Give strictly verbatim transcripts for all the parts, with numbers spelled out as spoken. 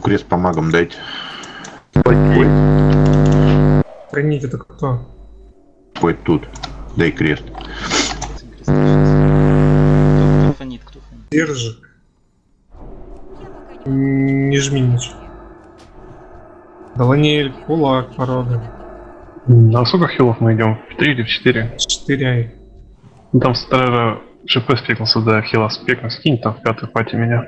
Крест по магам дайте. Ой. Хранить это кто? Ой, тут. Дай крест. Кто фонит, кто фонит? Держи. Не жми ничего. Даланиэль, кулак, порода. На сколько хилов мы идем? В три или в четыре? четыре ай. Там стража ШП спекнулся, да, хила спекнул. Скинь там в пятый пати меня.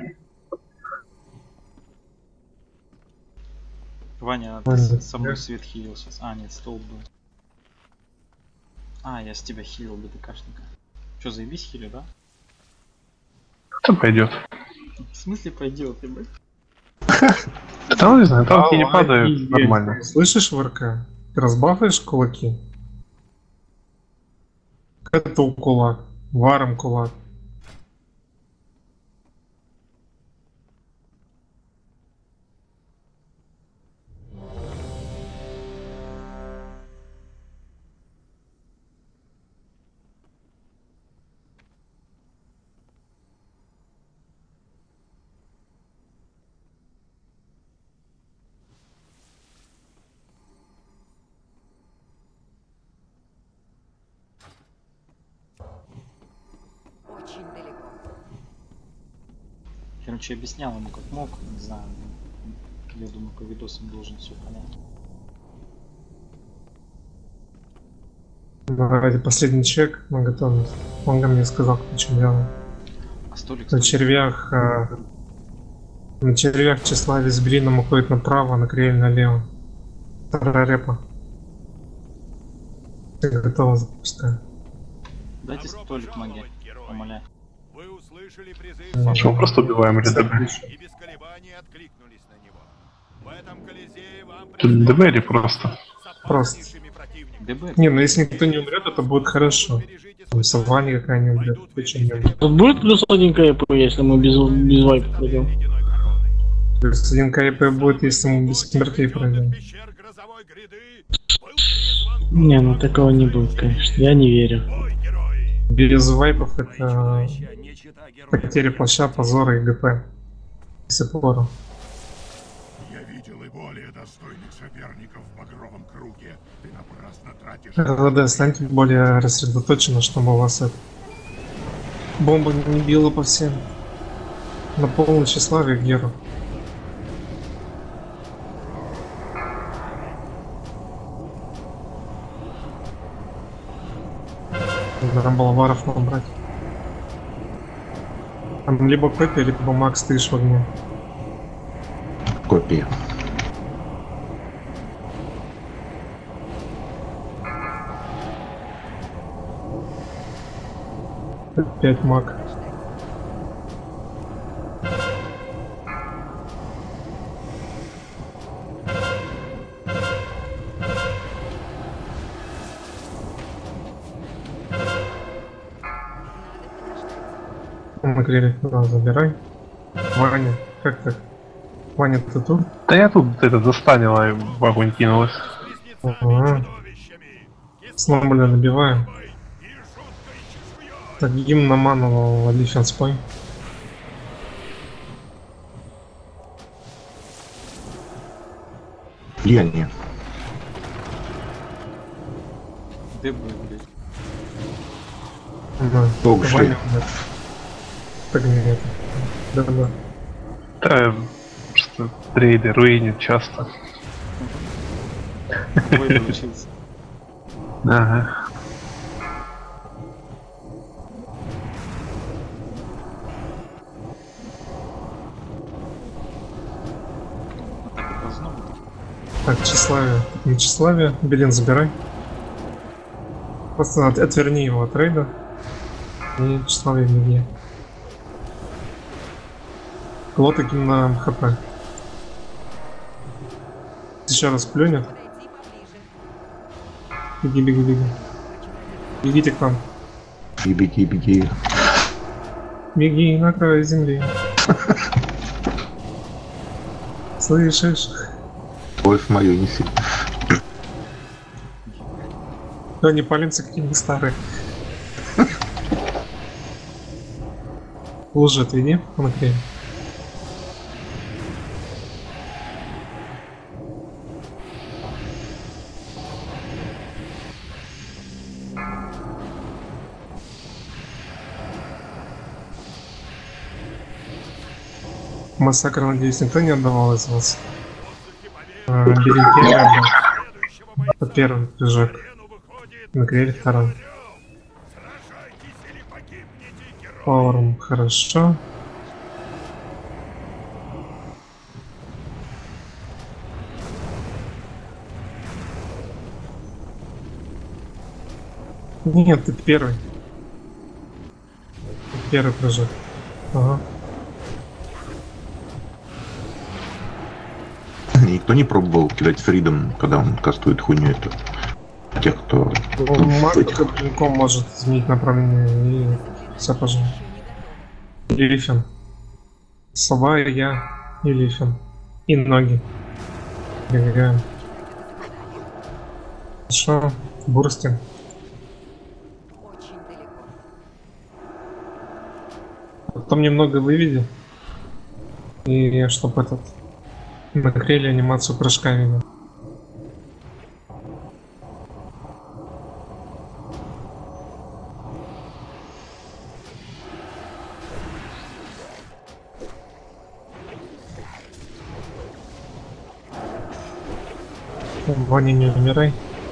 Ваня, ты Ваня, с собой да? свет хилил сейчас. А, нет, столб был. А, я с тебя хилил, БТКшника. Че, заебись хилю, да? Кто пойдет? В смысле пойдет, ты, блядь? Там, не знаю, танки не Ау, падают, офигеть. нормально. Слышишь, ВРК? Ты разбафаешь кулаки? Это кулак. Варом кулак. Очень далеко. Короче, объяснял ему как мог, не знаю. Я думаю, по видосам должен все понять. Давайте последний чек на готовность. Он мне сказал, кто что делал. А столик На стоит. червях... а, На червях тщеславие с Брином уходит направо, на крель налево. Вторая репа. Ты готова, запускаю. Дайте столик маги, умоляю. Вы услышали призыв Что, мы просто убиваем или ДБ? и без колебаний откликнулись на него. В этом Колизее вам Тут ДБ или просто? Просто. ДБ? Не, ну если никто не умрет, это будет хорошо. Там сова никакая не умрет. Почему не умрет? Тут будет плюс один КП, если мы без, без вайпа пойдем. Плюс один КП будет, если мы без смертей пройдем. Не, ну такого не будет, конечно. Я не верю. Без вайпов это потеря плаща, позора и ГП. Если пору. Я видел и более достойных соперников в багровом круге. Ты напрасно тратишь... РД, станьте более рассредоточенно, чтобы у вас это... бомба не била по всем. На полном тщеславие Геру. Надо балаваров набрать. Там либо копия, либо Макс, ты в огне. Копии. Опять маг. Макрели, да, забирай. Ваня, как так? Ваня, ты тут? Да я тут это застанила и в огонь кинулась. Ага. Снова, бля, набиваем. Так, гимн на ману, отлично, спой. Влияние. ДБ, блядь. Ага. Ох, что Ваня, я. да. Так нет. Да, да. Да, что рейды руинит часто. Ой, научился. Ага. А так и должно быть. Так, тщеславие. Так, не тщеславие. Белин, забирай. Просто от- отверни его от рейда. И тщеславие беги. Клота кинь на ХП. Еще раз плюнет. Подойди поближе. Беги, беги, беги. Бегите к нам. И беги, беги. Беги на край земли. Слышишь? Кровь мою неси. Да не палимся какие-нибудь старые. Лужи отведи, смотри. Массакр, надеюсь, никто не отдавал из вас. А, Бери первый, да. Это первый прыжок. Нагрели второй. Пауэром хорошо. Нет, ты первый. Ты первый прыжок. Ага. Никто не пробовал кидать фридом, когда он кастует хуйню эту. Тех, кто... Маг легко может изменить направление и все, пожалуйста. Лифин. Сова, и я и Лифин. И ноги. Бегаем. Хорошо. Бурстим. Потом немного выведи. И чтоб этот... Нагрели анимацию прыжками. Ваня, не умирай.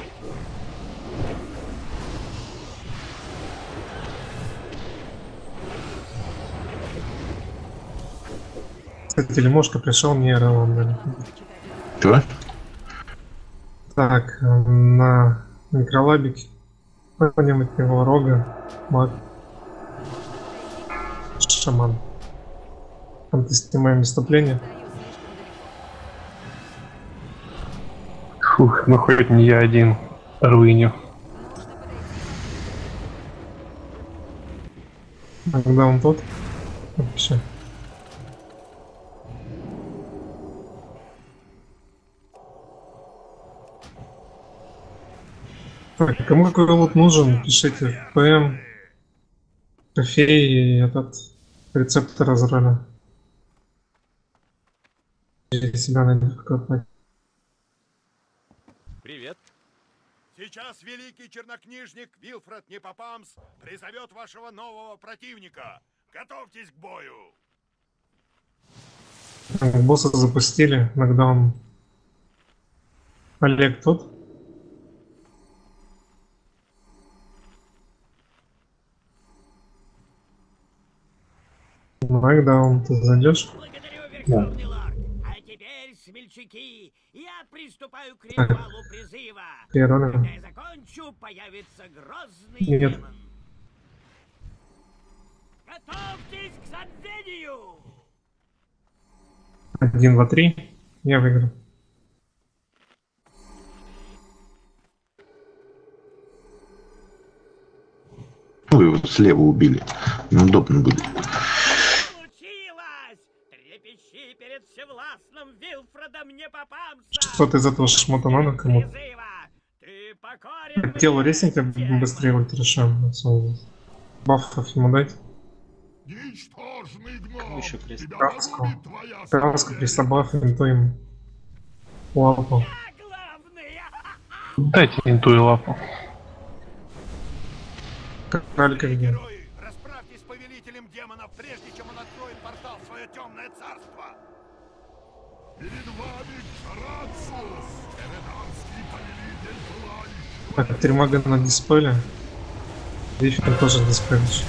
Кстати, Лимошка пришел, мне раунд дали. Чё? Так, на микролабике поднимать его рога, маг, шаман. Там ты снимаем выступление. Фух, ну хоть не я один руиню. А когда он тот? Вообще. Так, кому какой лут нужен, пишите в ПМ, трофей и этот рецептор разроля. Или себя найдет какой-то. Привет. Сейчас великий чернокнижник Вилфред Непопамс призовет вашего нового противника. Готовьтесь к бою. Босса запустили, нокдаун. Олег тут? Нокдаун, ты зайдешь? Да. А теперь, смельчаки, я приступаю к ритуалу призыва. Первый. Когда я закончу, появится грозный Нет. демон. Готовьтесь к забвению! Один, два, три. Я выиграл. Ну, его слева убили. Неудобно будет. Получилось! Трепещи перед всевластным Вилфредом Непопамсом! Что ты из этого шмота надо кому-то? Призыва! Ты покорен Тело мне! ресните быстрее ультрешем. Баффов ему дать. Ничтожный Кому гном. еще крест? Тебя Краску. погубит твоя Краску при собафе, то им лапу. Я главный! Дайте инту и лапу. Кралька где? герои. Расправьтесь с повелителем демонов, прежде чем он откроет портал в свое темное царство. Перед вами Шарацус, эведанский повелитель пылающего. Так, три мага на дисплее. Диффин тоже диспелишь.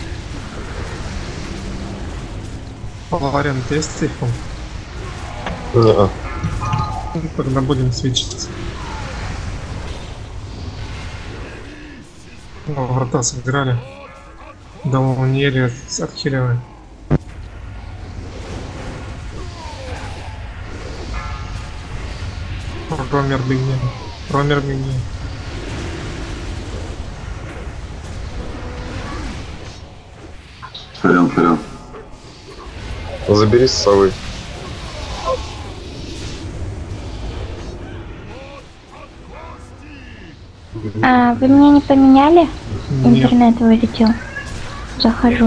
Палариан, ты есть сейфом? Да. Ну, тогда будем свечиться. Ну, врата сыграли. Да, он еле отхиливает. Ромер бегни. Ромер бегни. Прям, прям. Забери с совы. А, вы меня не поменяли? Нет. Интернет вылетел. Захожу.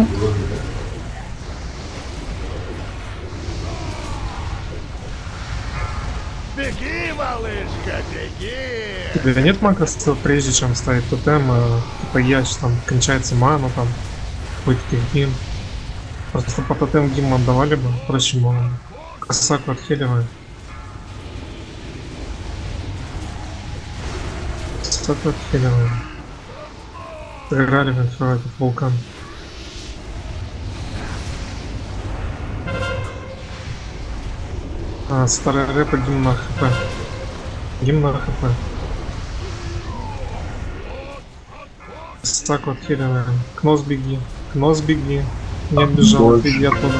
Беги, малышка, беги! У тебя нет мака, прежде чем ставить тотем, а, типа ящ, там кончается мана, там какой-то гим. Просто по тотем гим отдавали бы, проще было. Косаку отхиливаю. Косаку отхиливаю. Сыграли в инфра этот вулкан. А, старая рэпа гимна хп. Гимна хп. Косаку отхиливаем. Кнос беги. Кнос беги. Не отбежал, беги оттуда.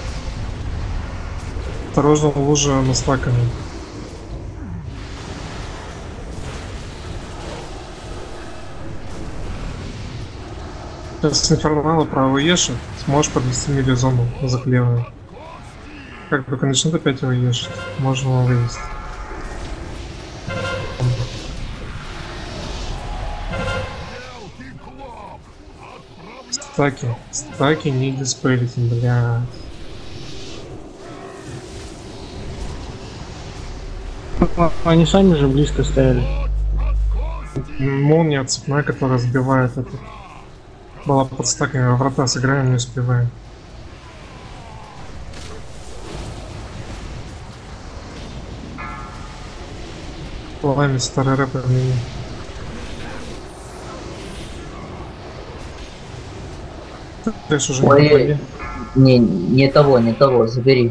Осторожно, лужа на стаками. Сейчас с инфернала право ешет, сможешь подвести милизону за клевую. Как только начнет опять его ешить, можно его вывести. Стаки, стаки не диспелите, блядь. Они сами же близко стояли. Молния цепная, которая сбивает это. Была под стаками, а врата сыграем, не успеваем. Пламя старый рэп отмени. Трэш уже Ой, не попади. не, не того, не того, забери.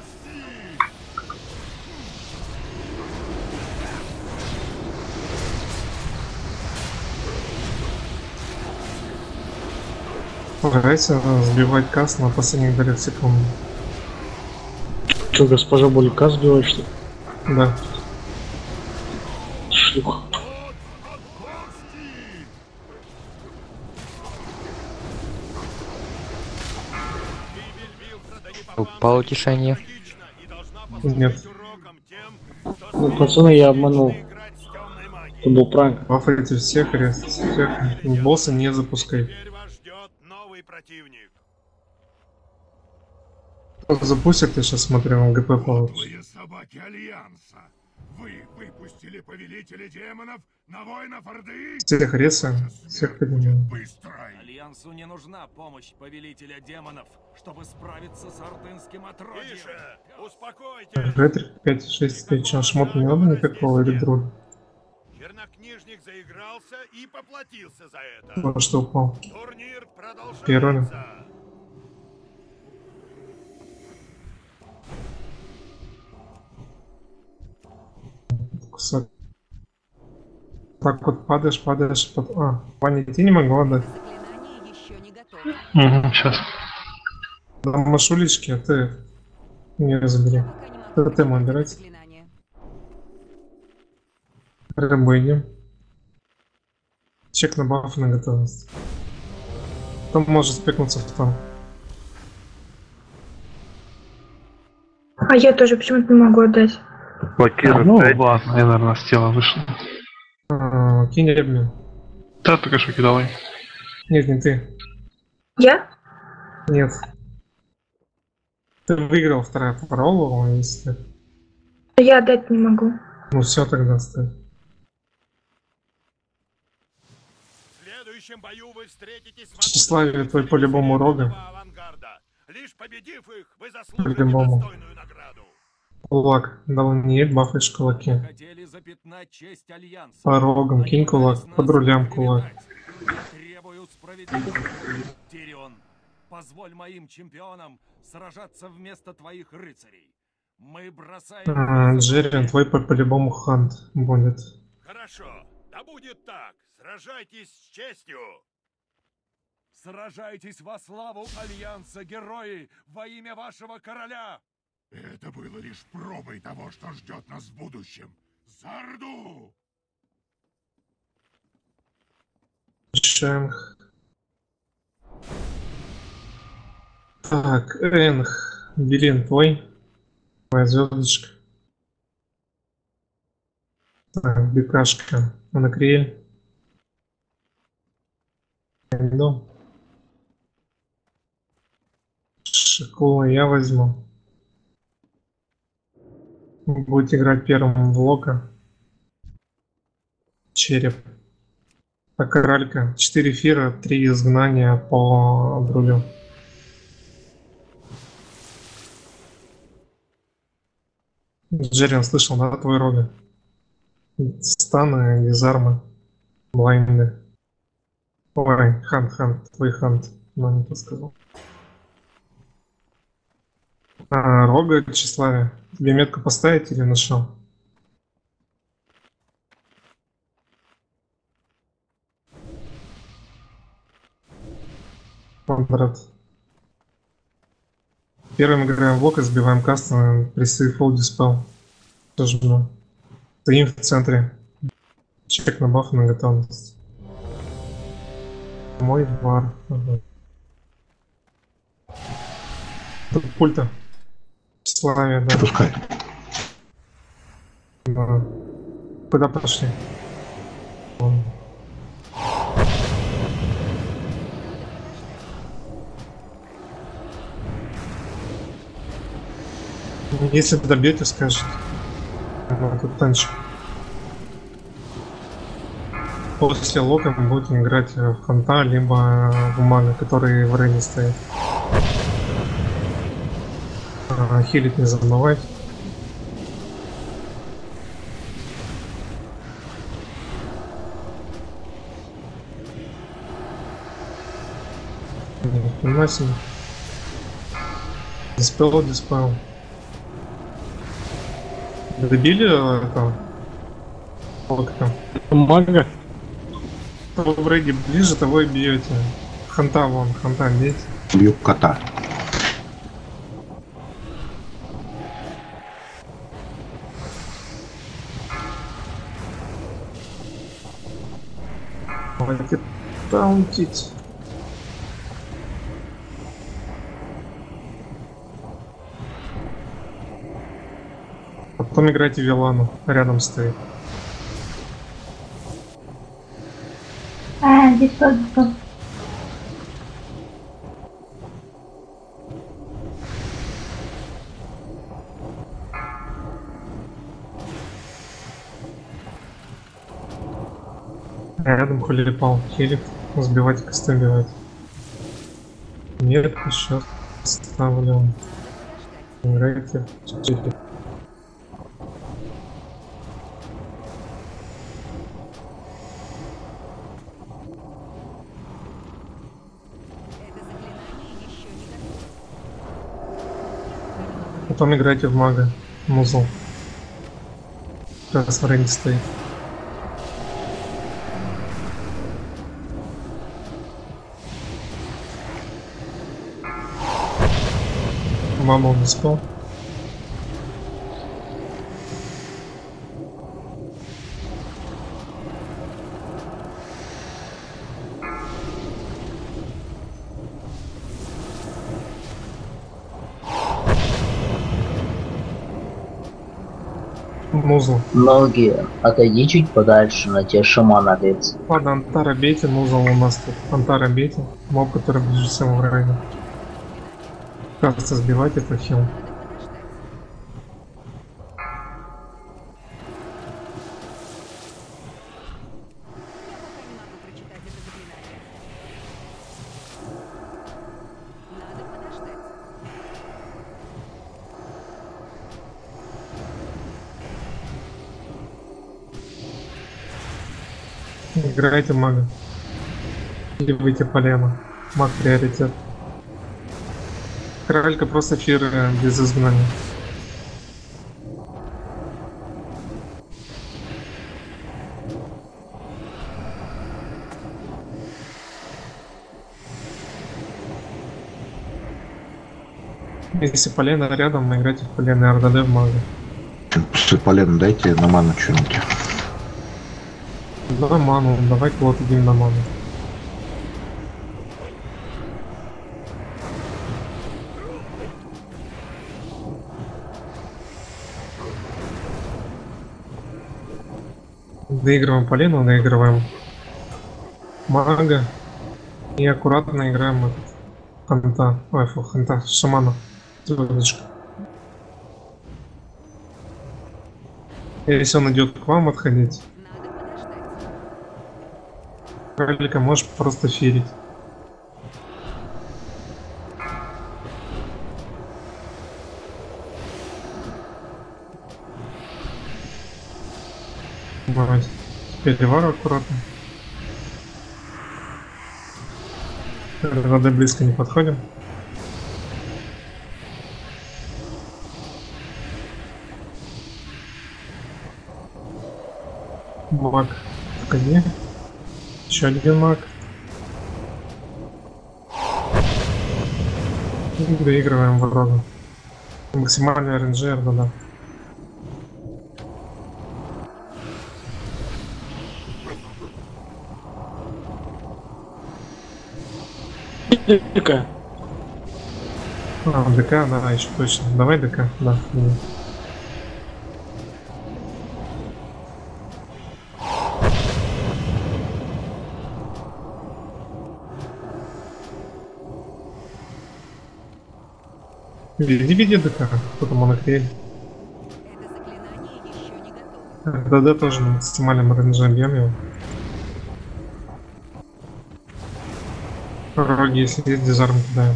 Старайся сбивать каст на последних долях секунды. Что, госпожа Булика сбивает, что ли? Да. Шлюха. По утешению. Нет. Ну, пацаны, я обманул. Это был пранк. Бафайте всех, рест всех. Босса не запускай. Запустят, я сейчас смотрю, ГП получит. Собаки Альянса. Вы выпустили повелителя демонов на воинов Орды. Всех ресаем, всех поднимаем. Альянсу не нужна помощь повелителя демонов, чтобы справиться с ордынским отродьем. Тише, успокойтесь. Ретрик пять шесть тысяч, шмота не надо никакого или друг. Чернокнижник заигрался и поплатился за это. Во что упал? Турнир продолжается. Первый. Кусок. Так вот падаешь, падаешь, под... А, Ваня, идти не могу отдать. Угу, сейчас. Да, машулечки, а ты не забери. Это ты мой убирать. Рыбу идем. Чек на баф на готовность. Там может спекнуться в том. А я тоже почему-то не могу отдать. Блокирует. Ну ладно, я, наверное, с тела вышел. А, кинь обмен. Да, только что кидалай. Нет, не ты. Я? Нет. Ты выиграл вторая парола, если... Я отдать не могу. Ну все, тогда стой. В следующем бою вы встретитесь с Тщеславие твой по-любому рога. Лишь победив их, вы заслужите По-любому. достойную награду. Кулак. Дал не бафаешь кулаки. По рогам кинь кулак. Под рулям кулак. Требую справедливости. Тирион, позволь моим чемпионам сражаться вместо твоих рыцарей. Мы бросаем... А, Джерриан, твой по- по-любому хант будет. Хорошо, да будет так. Сражайтесь с честью. Сражайтесь во славу Альянса, герои, во имя вашего короля! Это было лишь пробой того, что ждет нас в будущем. За Орду! Шенг. Так, Энх. Белин твой. Твоя звездочка. Так, Бекашка. Анакриэль. Дом. Шикула я возьму. Будет играть первым в Лока. Череп. Так, Коралька. четыре эфира, три изгнания по друлю. Джерин, слышал, да, твой рога? Станы, дизармы, блайнды. Ой, хант, хант, твой хант. Но не то сказал. А, рога, тщеславие. Тебе метку поставить или нашел? Квадрат. Первым играем в око, сбиваем кастом, прессы фолл диспел. Жму. Стоим в центре. Чек на баф на готовность. Мой вар. Ага. Тут пульта. Тщеславие, да. Пускай. Да. Куда пошли? Вон. Если добьете, скажет. Ну, тут танчик. После лока мы будем играть в ханта, либо в мага, который в рейне стоит. А, хилить не забывать. Наносим. Диспел, диспел. Добили это? Лока. Мага? Кто в рейде ближе, того и бьете. Ханта вон, ханта бейте. Бью кота. Хватит таунтить. Потом играйте Вилану, рядом стоит. А, здесь тоже был. Рядом хулипал, хилит, сбивать, косты бивать. Нет, еще ставлю. Играйте. Потом играйте в мага, музл. Как раз в рейне стоит. Мама он не спал. Музл. Ноги, отойди чуть подальше, на те шамана бьется. Ладно, Антара бейте, музл у нас тут. Антара бейте. Моб, который ближе всего в районе. Кажется, сбивать это хил. Играйте мага. Или выйти полено. Маг приоритет. Кралька просто фир без изгнания. Если полено рядом, играйте в полено РДД в мага. После полена дайте на ману что-нибудь. Давай ману, давай клот идем на ману. Доигрываем полену, доигрываем мага и аккуратно играем этот ханта, ой, фу, ханта, шамана, звездочка. Если он идет к вам отходить, кролика можешь просто фирить. Давай. Перевар аккуратно. РД близко не подходим. Маг в коне. Еще один маг. И доигрываем врага. Максимальный эр эн джи, эр дэ дэ. ДК. А, ДК, да, еще точно. Давай ДК, да. да. Веди, веди ДК, кто-то монокрель. эр дэ дэ тоже на максимальном эр эн джи объеме. Роги, если есть, дизарм кидаем.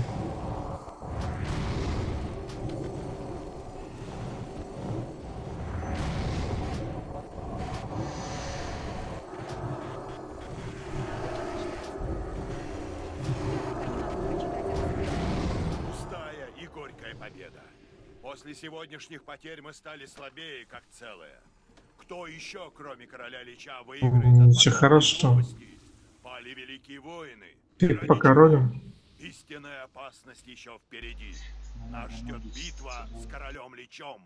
Пустая и горькая победа. После сегодняшних потерь мы стали слабее, как целое. Кто еще, кроме короля Лича, выиграет? Ничего хорошего. Пали великие воины. Покоролим. Истинная опасность еще впереди. Нас ждет битва с королем Личом.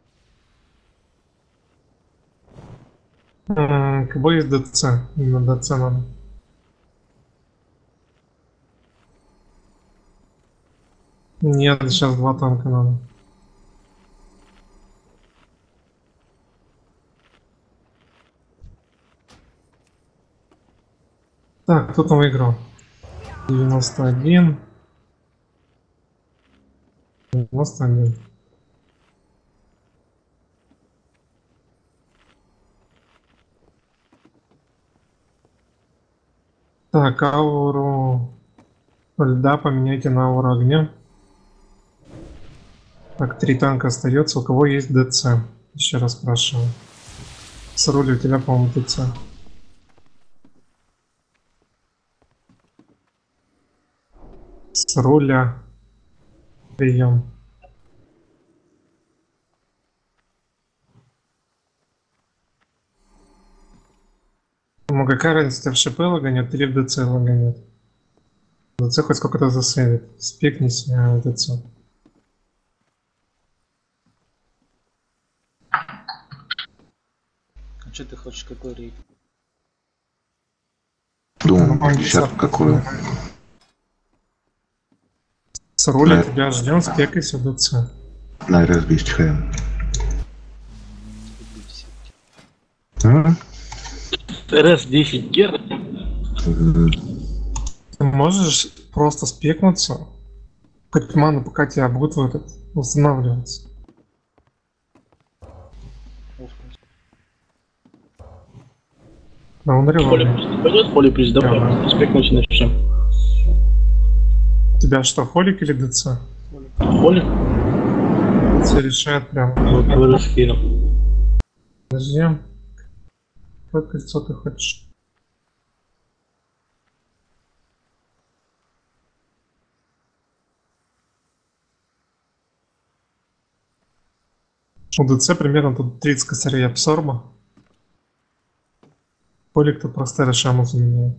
КБ из ДЦ. На ДЦ надо. Нет, сейчас два танка надо. Так, кто там выиграл? девяносто один. девяносто один. Так, ауру льда поменяйте на ауру огня. Так, три танка остается. У кого есть ДЦ? Еще раз спрашиваю. С рули у тебя, по-моему, ДЦ. С руля. Прием. Ну какая разница, в ШП лаганет или в ДЦ лаганет? ДЦ хоть сколько-то засейвит. Спекнись а, в ДЦ. А что ты хочешь, какой рейд? Думаю, десятку какую. С руля Да. тебя ждем, спекайся в ДЦ. На эр эс двести ХМ. А? эр эс десять гер. Ты можешь просто спекнуться, хоть ману пока тебя будет в этот восстанавливаться. Да, он Поле револьвер. плюс не пойдет, поле плюс добавим. Спекнуть начнем. Тебя что, холик или ДЦ? Поле? Все решает прям. Вот, вы раскинул. Подожди. Какое кольцо ты хочешь? У ДЦ примерно тут тридцать косарей абсорба. Полик тут просто решаму заменяет.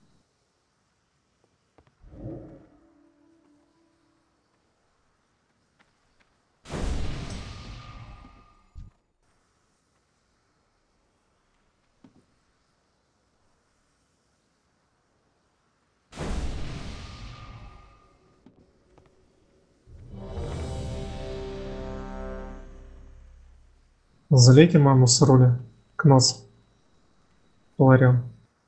Залейте маму с руля. К носу. Поларион.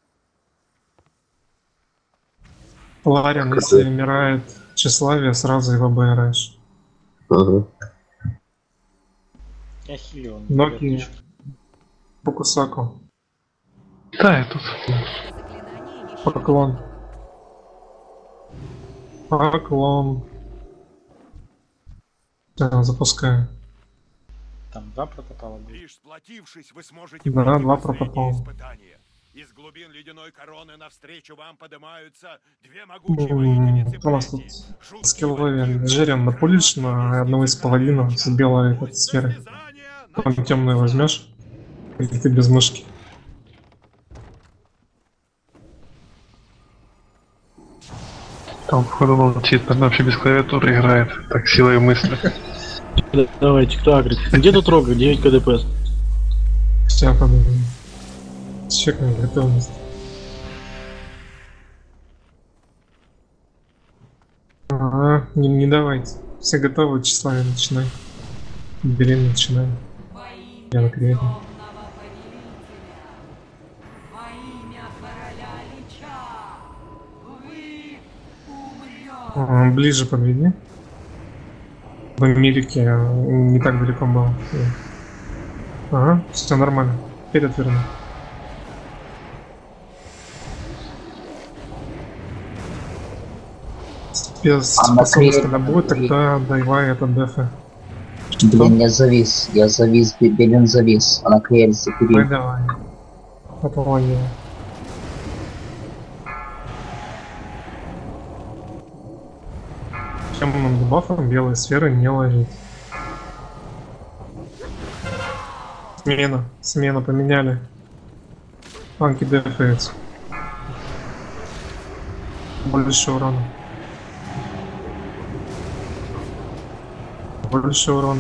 Поларион, если умирает тщеславие, сразу его БРш. Ага. Я хилю. Ноки. Фокусаку. Да, я тут. Поклон. Поклон. Да, запускаю. Там два протокола будет. Лишь сплотившись, вы сможете Да, пройти два последние протокола. испытания. Из глубин ледяной короны навстречу вам поднимаются две могучие М, воительницы У нас тут плети. скилловые Джерем напулишь на одного из половины с белой этой сферы. Потом темную возьмешь, или ты без мышки. Там, походу, молчит, там вообще без клавиатуры играет. Так, силой мысли. Давайте, кто агрит? Где тут рога? девять ка дэ пэ эс. Сейчас подумаем. Чекаем готовность. Ага, не, не давайте. Все готовы, тщеславие начинай. Берем, начинаем. Я на кревете. Ага, ближе подведи. В Америке не так далеко было. Ага, все нормально. Вперед верну. Без А на способности кревете- на будет, тогда давай это дефы. Блин, я завис, я завис, Бе- Белин завис, а на крель Давай, закурил. давай. Отвали. Темным дебафом белые сферы не ложить. Смена. Смена поменяли. Анки дефается. Больше урона. Больше урона.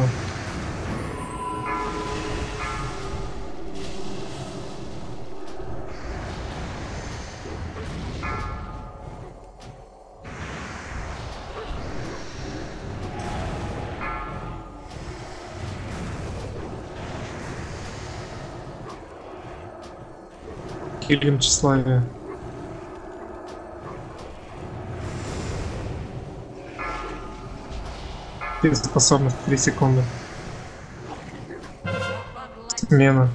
Килим тщеславие. Способность три секунды. Смена.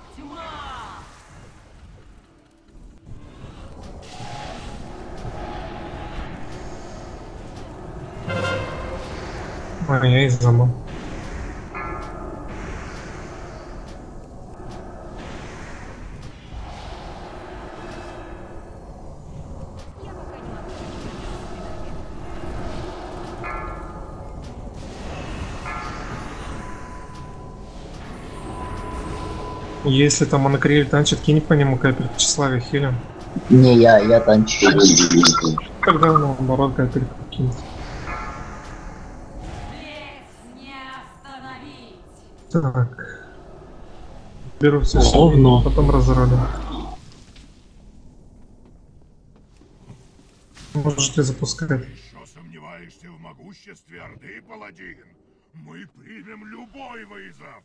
А, я и забыл. Если там анакрель танчит, кинь по нему капельку тщеславия хилим. Не, я, я танчу. Тогда наоборот капельку кинь. Так. Беру все Говно. потом разролю. Можете запускать. Еще сомневаешься в могуществе Орды, паладин? Мы примем любой вызов.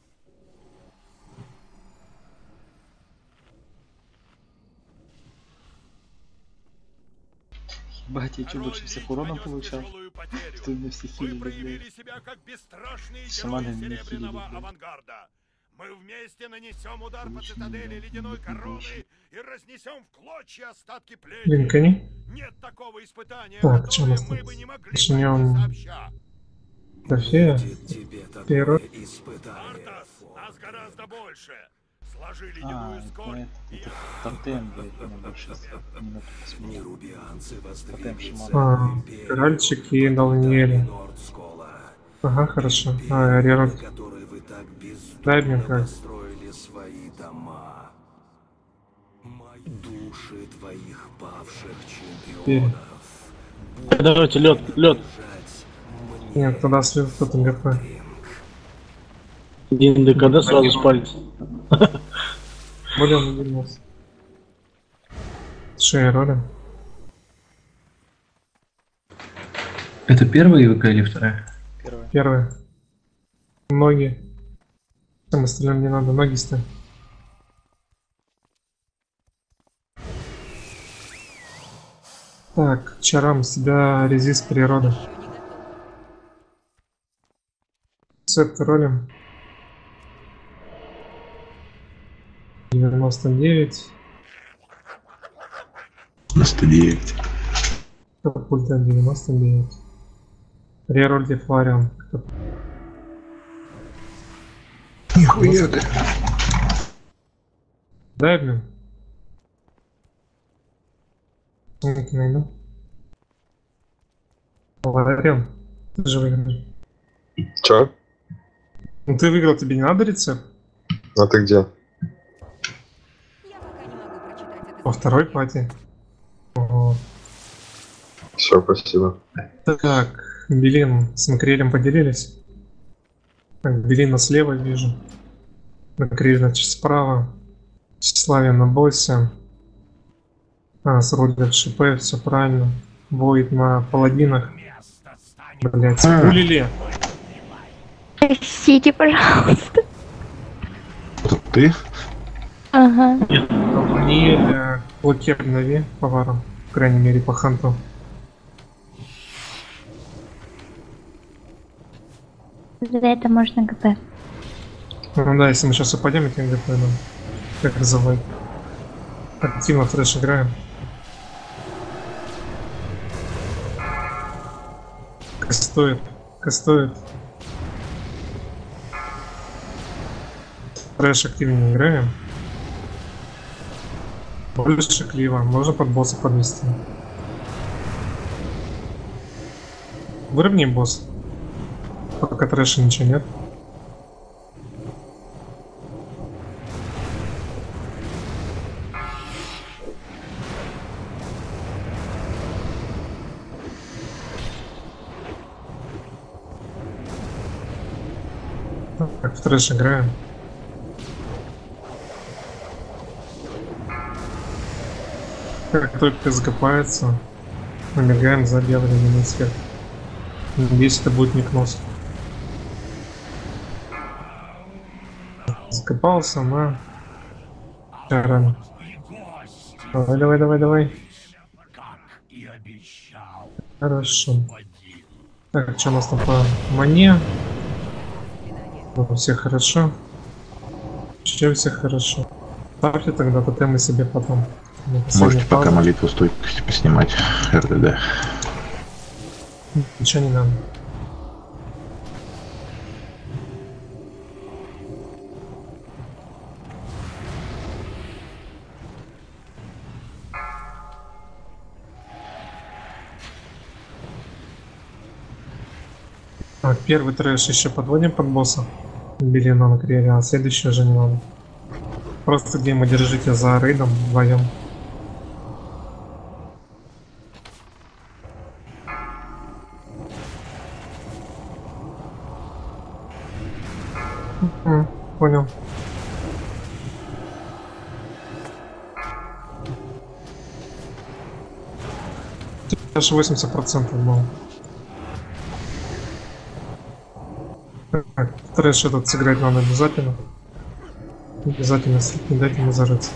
Ебать, я что, больше всех урона получал? Что меня все Вы хилили, проявили блядь. себя как бесстрашные Шаманы герои меня хилили, Серебряного блядь. авангарда. Мы вместе нанесем удар по Лучше цитадели не ледяной надо, короны лучше. и разнесем в клочья остатки плети. Линкани. Нет такого испытания, Так, что у которое нас мы тут? бы не могли Начнем. пройти сообща. Трофея. Первый. Артас, нас гораздо больше. Сложи А, ледяную это, скорбь. это, это тотем, блядь, меня больше не посмотрел. Тотем шамана. А, Корольчик и Далниэли. Ага, хорошо. А, Рероль. Дай мне как. Свои дома. Души твоих павших Теперь. Давайте, лед, лед. Нет, туда слил кто-то ГП. Один ДКД сразу спалится. Более он вернулся. Шея роли. Это первая ИВК или вторая? Первое. Первая. Ноги. Всем остальным не надо, ноги ставь. Так, чарам себя резист природы. Цепт ролим. девяносто девять. девяносто девять. Катапульта девяносто девять. Рероль Дефларион. Нихуя ты. Дай, блин. Сумки найду. Ларен, ты же выиграл. Чё? Ну ты выиграл, тебе не надо рецепт? А ты где? Во второй пати. Ого. Все, спасибо. Так, Белин с Макрелем поделились. Так, Белина слева вижу. Макрель, значит, справа. Тщеславие на боссе. А, с Рудер ШП, все правильно. Воид на паладинах. Блять, улили. Простите, пожалуйста. Это ты? Ага. Мне блокер нави поваром. По крайней мере, по ханту. За это можно ГП. Ну да, если мы сейчас упадем, я тебе ГП дам. Как называть? Активно фреш играем. Кастует, кастует. Фреш активнее играем. Больше клива, можно под босса подвести. Выровняй босс. Пока трэша ничего нет. Так, в трэш играем. Как только закопается, набегаем за белый линейный свет. Надеюсь, это будет никнос. Закопался на рано. Давай, давай, давай, давай. Хорошо. Так, что у нас там по мане? У всех хорошо. Еще у всех хорошо. Ставьте тогда тотемы себе потом. Можете пока молитву стойкости поснимать. РДД. Ничего не надо. Так, первый трэш еще подводим под босса. Белина на креле, а следующий уже не надо. Просто гейма держите за рейдом вдвоем. М-м, понял. Даже восемьдесят процентов был. Так, трэш этот сыграть надо обязательно. Обязательно не дать ему зажаться.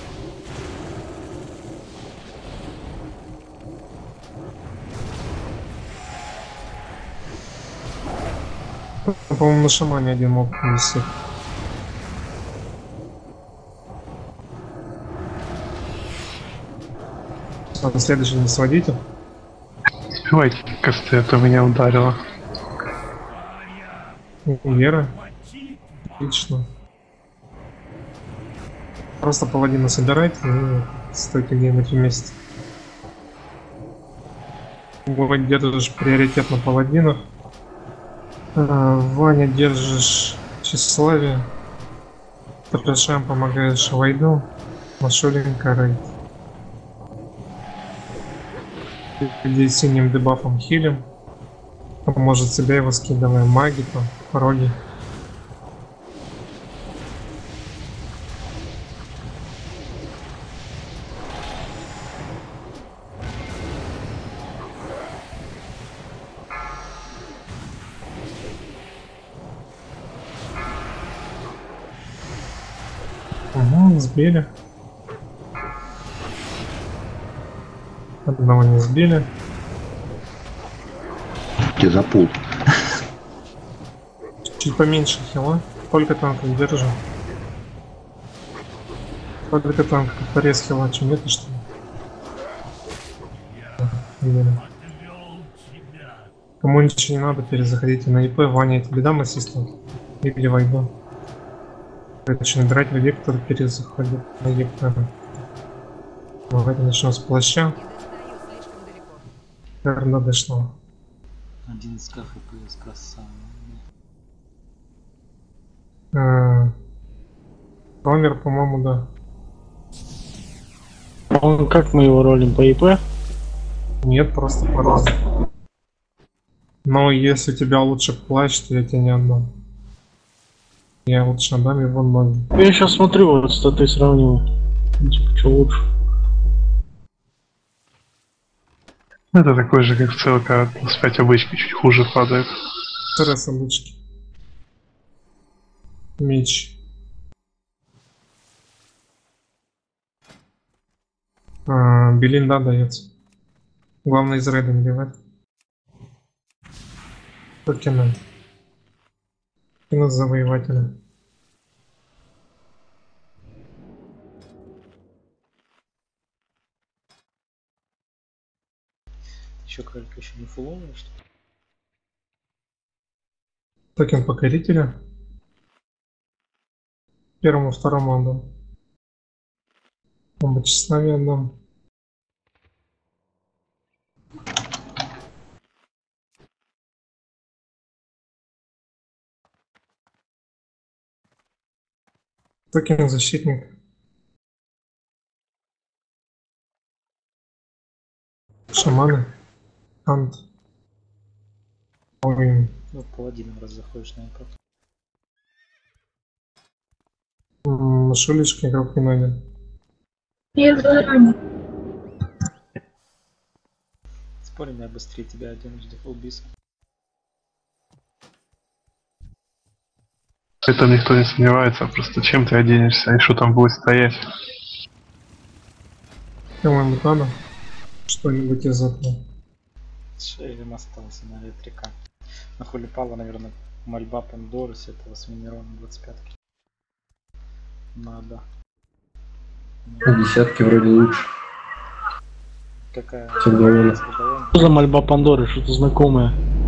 По-моему, на шамане один мог висеть. Ладно, следующий не сводите. Успевайте косты, а то меня ударило. Вера. Отлично. Просто паладина собирайте и стойте где-нибудь вместе. Вова, держишь приоритет на паладинах. А, Ваня, держишь тщеславие. Трэшам помогаешь Вайду. Машуленька рейд. Где синим дебафом хилим. Может себя его скидываем маги, там, роги. Угу, сбили. Одного не сбили. Тебе запул. Чуть поменьше хила. Сколько танков держим? Сколько танков? Порез хила, чем нет, что ли? Кому ничего не надо, перезаходите на ИП. Ваня, я тебе дам ассистент? Или Вайду? Короче, набирать людей, которые перезаходят на Ектора. Давайте начнем с плаща. Наверное, дошло. одиннадцать хп, красава. А, Ромер, по-моему, да. Он как мы его ролим, по ИП? Нет, просто по-разному. Но если у тебя лучше плащ, то я тебе не отдам. Я лучше отдам его ноги. Я сейчас смотрю, вот статы сравниваю. Типа, что лучше? Это такой же, как целка, плюс пять обычки, чуть хуже падает. Стресс обычки. Меч. А, Белин, да, дается. Главное из рейда наливать. Покинул. Кинул завоевателя. Еще кролик еще не фуловый, что ли? Токен покорителя. Первому, второму отдам. Оба тщеславия отдам. Токен защитник. Шаманы. Ант. Ой. Ну, паладином раз заходишь на экран. М, Шулечка игрок не найден. Я заранее. Спорим, я быстрее тебя оденусь до фулбиса. Это никто не сомневается, просто чем ты оденешься и что там будет стоять. По-моему, надо что-нибудь из этого. Шейлем остался на электрика. На Хулипала, наверное, мольба Пандоры с этого с минералом двадцать пятки. Надо. На десятке вроде лучше. Какая? Чем довольно. Что за мольба Пандоры? Что-то знакомое.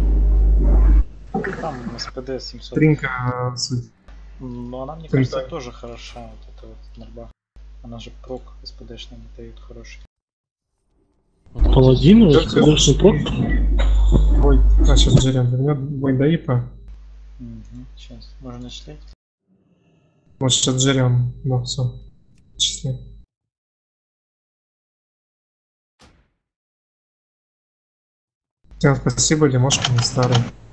Там СПД семьсот. Тринка суть. Но она, мне Тринка. кажется, тоже хороша, вот эта вот мольба. Она же прок СПДшный не дает хороший. Паладин? СПДшный прок? Бой. А, сейчас Джерем вернет. Бой до ИПа. Угу. Сейчас. Можно начислять? Вот сейчас Джерем. Да, все. Числе. Всем спасибо, Лимошка не старый.